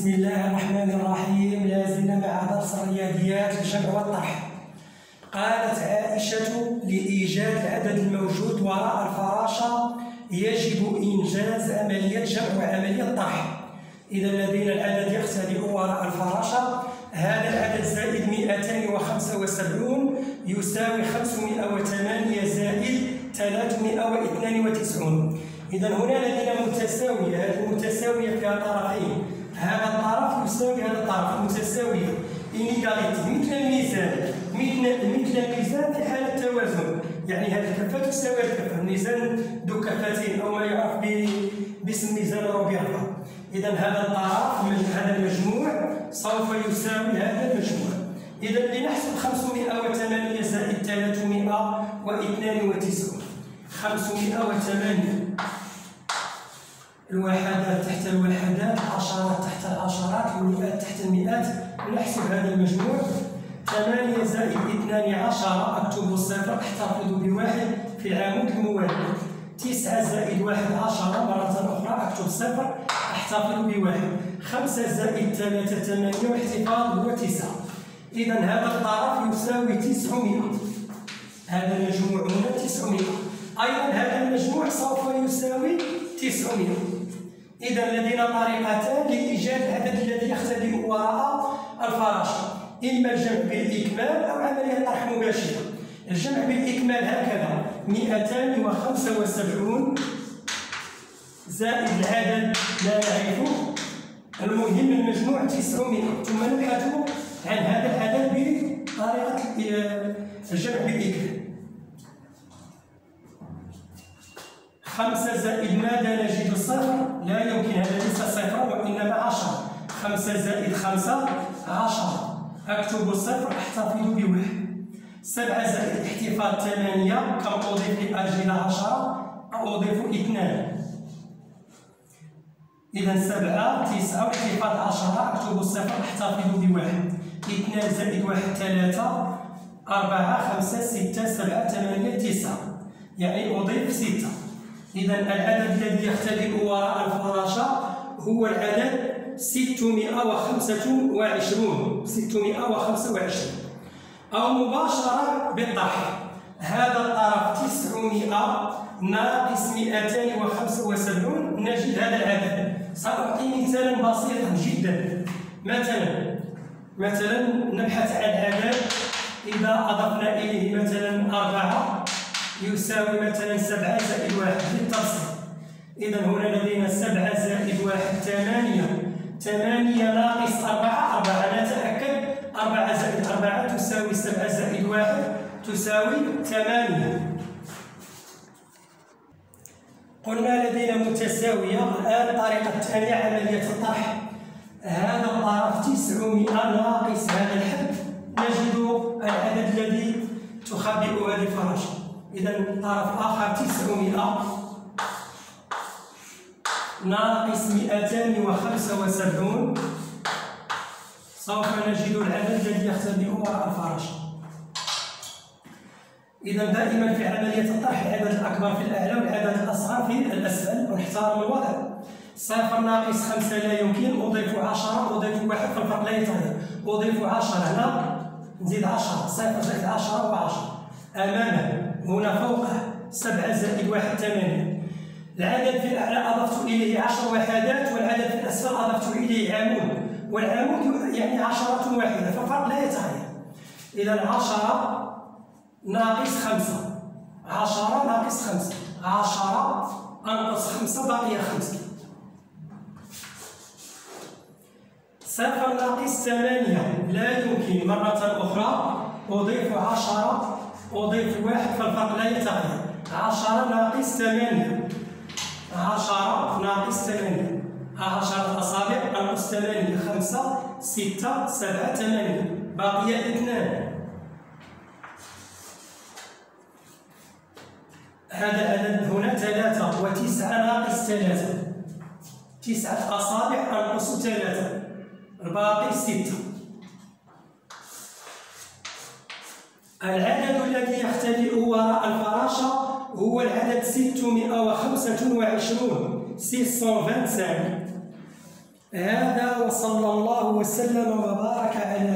بسم الله الرحمن الرحيم. لازلنا مع درس الرياضيات الجمع والطرح. قالت عائشة: لإيجاد العدد الموجود وراء الفراشة يجب إنجاز عملية جمع وعملية طرح. إذا لدينا العدد يختلف وراء الفراشة. هذا العدد زائد 275 يساوي 508 زائد 392. إذا هنا لدينا متساوية، هذه المتساوية فيها طرفين، هذا الطرف يساوي هذا الطرف، متساوية إنيغاليتي، مثل الميزان، مثل الميزان في حالة توازن، يعني هذه الكفة تساوي هذه الكفة، الميزان ذو كفتين أو ما يعرف باسم ميزان روبيرفا. إذا هذا الطرف من هذا المجموع سوف يساوي هذا المجموع. إذا لنحسب 508 زائد 392، 508 الوحدات تحت الوحدات، العشرات تحت العشرات، المئات تحت المئات. نحسب هذا المجموع. 8 زائد 12 أكتب الصفر، أحتفظ بواحد في العمود الموالي. 9 زائد 1 10 مرة أخرى، أكتب صفر، أحتفظ بواحد. 5 زائد 3 8 واحتفاظ هو 9. إذا هذا الطرف يساوي 900. هذا المجموع هنا 900. أيضا هذا المجموع سوف يساوي 900. إذا لدينا طريقتان لإيجاد العدد الذي يختلف وراء الفراشة، إما الجمع بالإكمال أو عملية طرح مباشرة. الجمع بالإكمال هكذا: 275 زائد العدد لا نعرفه، المهم المجموع 900، ثم نبحث عن هذا العدد بطريقة الجمع بالإكمال. 5 زائد ماذا نجد الصفر؟ لا يمكن، هذا ليس صفر وإنما 10. 5 زائد 5 10، أكتب الصفر، أحتفظ بواحد. 7 زائد احتفاظ 8، كم أضيف لأجل 10؟ أضيف 2. إذا 7 9 واحتفاظ 10، أكتب الصفر، أحتفظ بواحد. 2 زائد 1 3، 4 5 6 7 8 9، يعني أضيف 6. إذا العدد الذي يختلف وراء الفراشة هو العدد 625 أو مباشرة بالطرح. هذا الطرف 900 ناقص 275، نجد هذا العدد. سأعطي مثالا بسيطا جدا. مثلا نبحث عن عدد إذا أضفنا إليه مثلا 4 يساوي مثلا 7 زائد 1 بالتبسيط. إذا هنا لدينا 7 زائد 1 8 ناقص 4 نتأكد. 4 زائد 4 تساوي 7 زائد 1 تساوي 8. قلنا لدينا متساوية. الآن الطريقة الثانية عملية الطرح. هذا الطرف 900 ناقص هذا الحد، نجد العدد الذي تخبئ هذه الفراشة. إذا طرف آخر 900 ناقص 275، سوف نجد العدد الذي يختلف وراء الفراشة. إذا دائما في عملية الطرح العدد الأكبر في الأعلى والعدد الأصغر في الأسفل، ونحترم الوضع. 0 ناقص 5 لا يمكن، أضيف 10 أضيف 1 فالفرق لا يتغير، أضيف 10 هنا نزيد 10، 0 زائد 10 و10 أمامه، هنا فوقه 7 زائد 1 8. العدد في الأعلى أضفت إليه 10 وحدات، والعدد في الأسفل أضفت إليه عمود، والعمود يعني 10 واحدة، فالفرق لا يتغير. إذا 10 ناقص 5، 10 ناقص 5، 10 أنقص 5 بقي 5. 0 ناقص 8 لا يمكن، مرة أخرى أضيف 10 أضيف 1 فالفرق لا يتغير. 10 ناقص 8، 10 ناقص 8، 10 أصابع أنقص 8، 5 6 7 8، بقي 2. هذا العدد هنا 3 و9 ناقص 3، 9 أصابع أنقص 3، الباقي 6. العدد الذي يختلف وراء الفراشة هو العدد 625، 625. هذا وصلى الله وسلم وبارك على